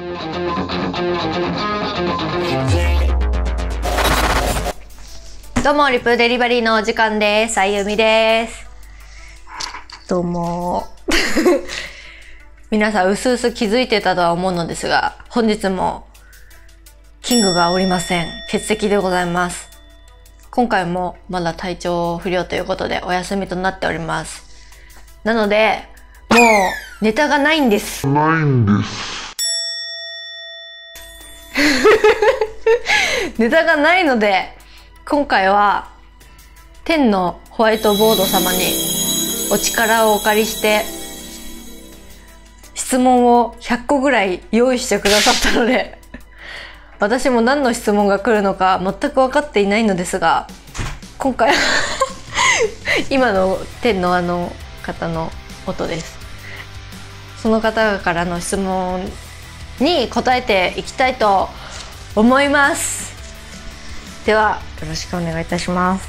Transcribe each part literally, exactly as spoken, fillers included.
どうも、リプデリバリーのお時間です。あゆみです。どうも。皆さん、うすうす気づいてたとは思うのですが、本日も、キングがおりません。欠席でございます。今回もまだ体調不良ということでお休みとなっております。なので、もう、ネタがないんです。 ないんです。 ネタがないので、今回は天のホワイトボード様にお力をお借りして質問をひゃっこぐらい用意してくださったので、私も何の質問が来るのか全く分かっていないのですが、今回は今の天のあの方の音です。その方からの質問に答えていきたいと思います。ではよろしくお願いいたします。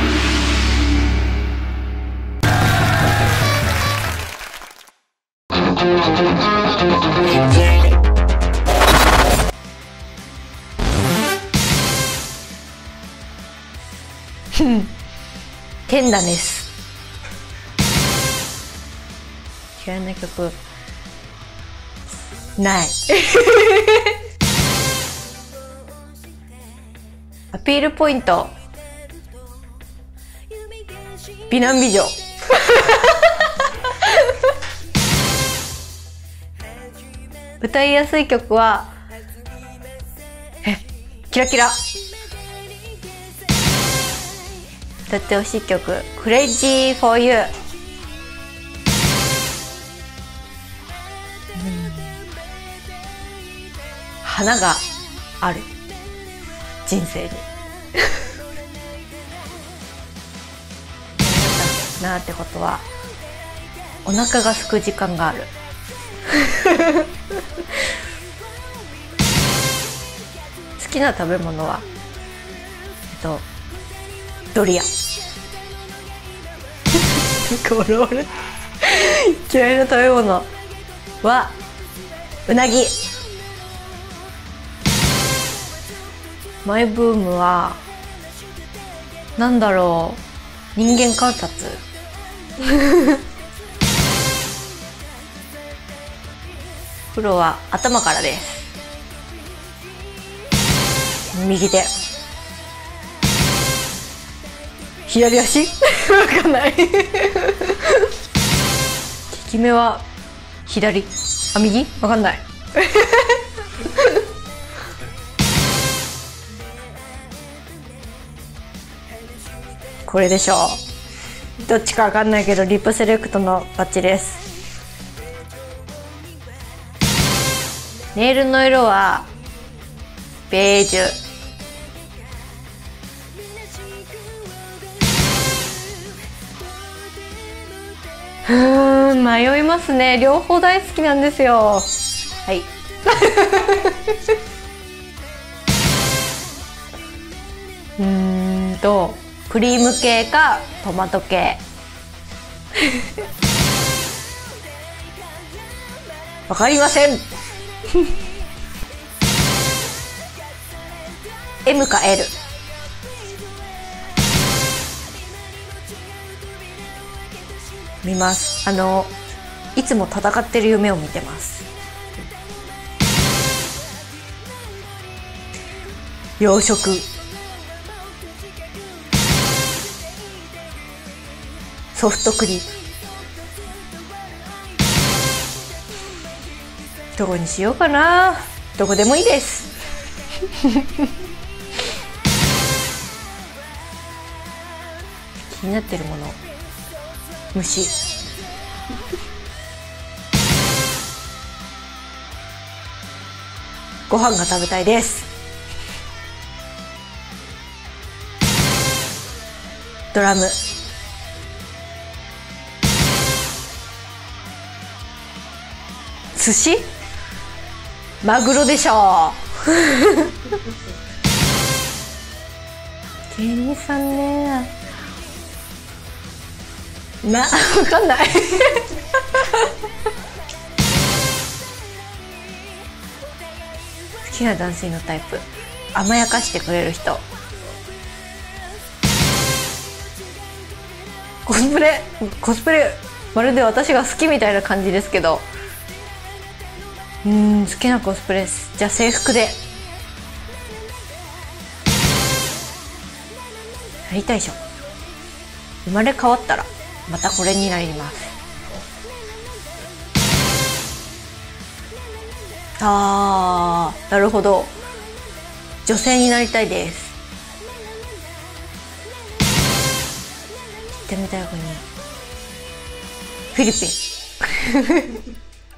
天だです。嫌いな曲ない。アピールポイント、美男美女。歌いやすい曲はえキラキラ。歌ってほしい曲、クレイジーフォーユー。花がある人生になーってことは、お腹が空く時間がある。好きな食べ物はえっとドリアン。これ俺嫌いな食べ物はうなぎ。マイブームはなんだろう、人間観察。風呂は頭からです。右手、左足。わかんない。効き目は左、あ、右、わかんない。これでしょう。どっちかわかんないけどリップセレクトのバッジです。ネイルの色はベージュ。うーん、迷いますね。両方大好きなんですよ。はい。うーんとクリーム系かトマト系。わかりません。エム か エル。 見ます。あのいつも戦ってる夢を見てます。洋食、ソフトクリーム。どこにしようかな。どこでもいいです。気になってるもの、虫。ご飯が食べたいです。ドラム、寿司、マグロでしょう。芸人さんね、な、わかんない好きな男性のタイプ、甘やかしてくれる人。コスプレコスプレまるで私が好きみたいな感じですけど、うーん、好きなコスプレです。じゃあ制服でなりたいでしょ。生まれ変わったらまたこれになります。あー、なるほど。女性になりたいです。行ってみたい国、フィリピン。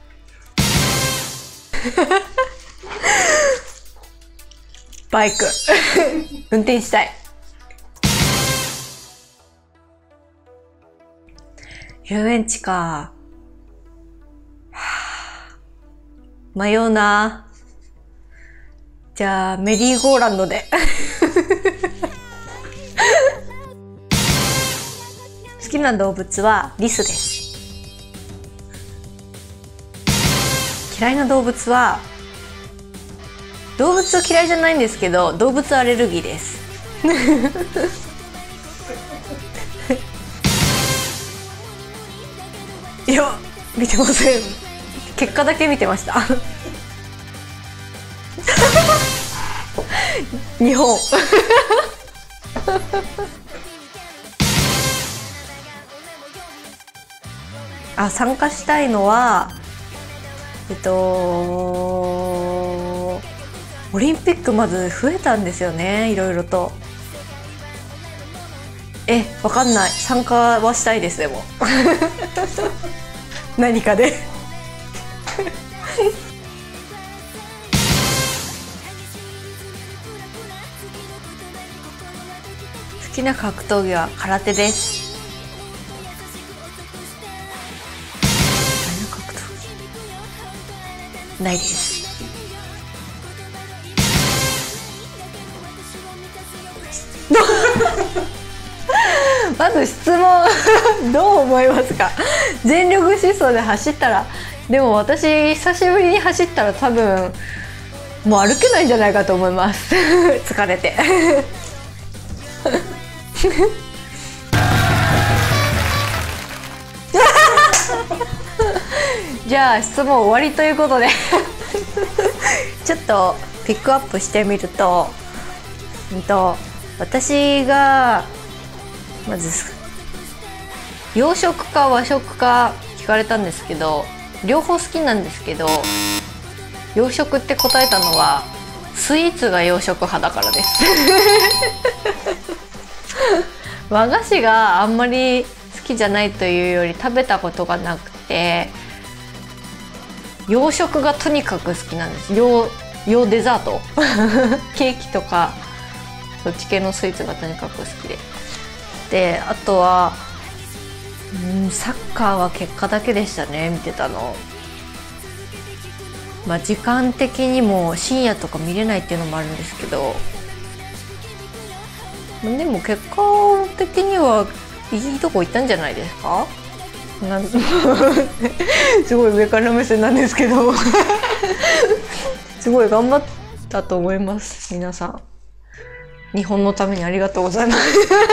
バイク運転したい。遊園地か。迷うな。じゃあメリーゴーランドで。好きな動物はリスです。嫌いな動物は、動物は嫌いじゃないんですけど、動物アレルギーです。いや、見てません。結果だけ見てました。日本。あ、参加したいのは、えっとオリンピックまず増えたんですよね、いろいろと。え、わかんない。参加はしたいです。でも何かで。好きな格闘技は空手です。格闘技ないです。まず質問。どう思いますか？全力疾走で走ったら、でも私久しぶりに走ったら多分もう歩けないんじゃないかと思います。疲れて。じゃあ質問終わりということで。ちょっとピックアップしてみると、うんと私がまず洋食か和食か聞かれたんですけど、両方好きなんですけど、洋食って答えたのはスイーツが洋食派だからです。和菓子があんまり好きじゃないというより、食べたことがなくて、洋食がとにかく好きなんです。洋洋デザート。ケーキとかそっち系のスイーツがとにかく好きで、であとはうんサッカーは結果だけでしたね、見てたの。まあ時間的にも深夜とか見れないっていうのもあるんですけど、でも結果的にはいいとこ行ったんじゃないですか。なんすごい上から目線なんですけど。すごい頑張ったと思います。皆さん日本のためにありがとうございます。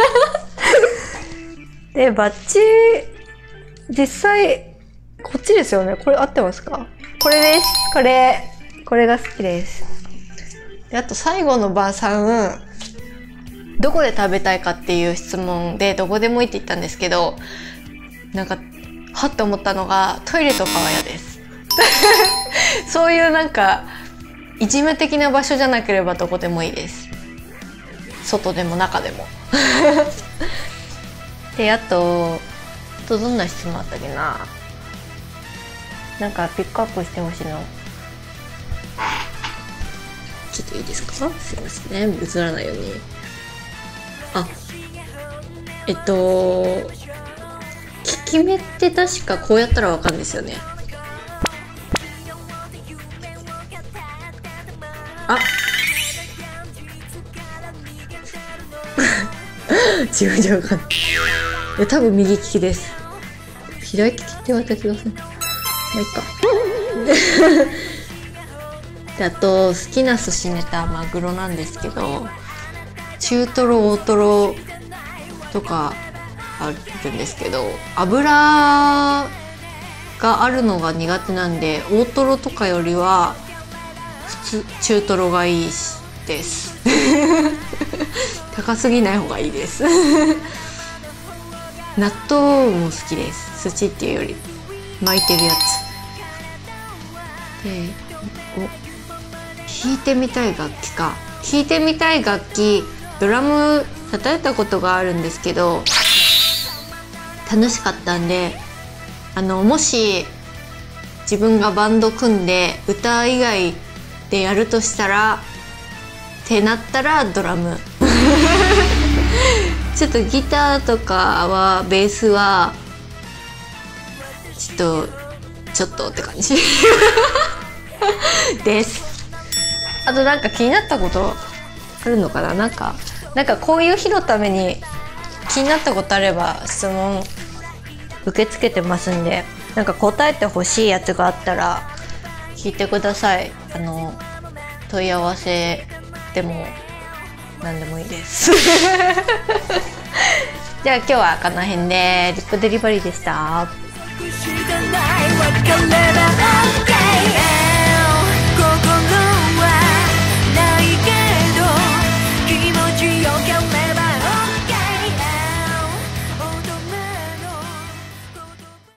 でバッジ、実際こっちですよね。これ合ってますか？これです。これこれが好きです。であと最後の晩餐、どこで食べたいかっていう質問でどこでもいいって言ったんですけど、なんかはっと思ったのがトイレとかは嫌です。そういうなんかいじめ的な場所じゃなければどこでもいいです。外でも中でも。であとあとどんな質問あったっけな。なんかピックアップしてほしいのちょっといいですか？すいませんね、映らないように。あ、えっと効き目って確かこうやったらわかるんですよね。あ自分じゃわかんない。いや多分右利きです。左利きって言われた気がする。まあいいか。 であと好きな寿司ネタマグロなんですけど、中トロ大トロとかあるんですけど、脂があるのが苦手なんで大トロとかよりは普通中トロがいいです高すぎない方がいいです納豆も好きです。寿司っていうより巻いてるやつで、お弾いてみたい楽器か弾いてみたい楽器、ドラム叩いたことがあるんですけど楽しかったんで、あのもし自分がバンド組んで歌以外でやるとしたらってなったらドラムちょっとギターとかはベースはちょっとちょっとって感じです。あとなんか気になったことあるのかな。なんかなんかこういう日のために気になったことあれば質問受け付けてますんで、なんか答えてほしいやつがあったら聞いてください。あの問い合わせでも何でもいいですじゃあ今日はこの辺でリップデリバリーでした。